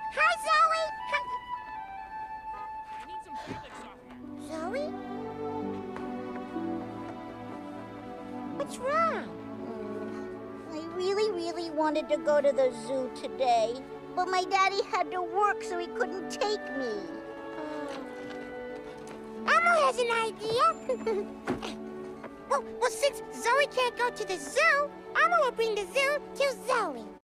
Hi, Zoe. I need some fabric softener. Zoe? What's wrong? I really wanted to go to the zoo today, but my daddy had to work, so he couldn't take me. Elmo has an idea. well, since Zoe can't go to the zoo, Elmo will bring the zoo to Zoe.